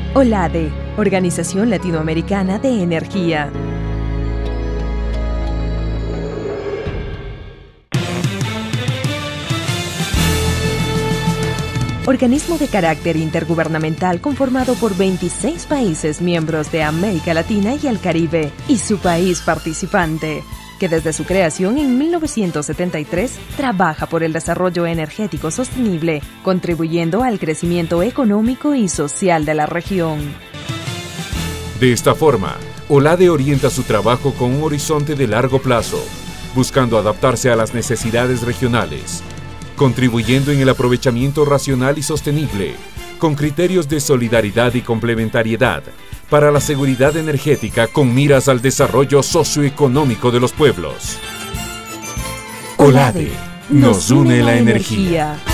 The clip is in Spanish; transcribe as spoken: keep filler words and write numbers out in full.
OLADE, Organización Latinoamericana de Energía. Organismo de carácter intergubernamental conformado por veintiséis países miembros de América Latina y el Caribe y su país participante, que desde su creación en mil novecientos setenta y tres trabaja por el desarrollo energético sostenible, contribuyendo al crecimiento económico y social de la región. De esta forma, OLADE orienta su trabajo con un horizonte de largo plazo, buscando adaptarse a las necesidades regionales, contribuyendo en el aprovechamiento racional y sostenible, con criterios de solidaridad y complementariedad, para la seguridad energética con miras al desarrollo socioeconómico de los pueblos. OLADE, nos une la energía.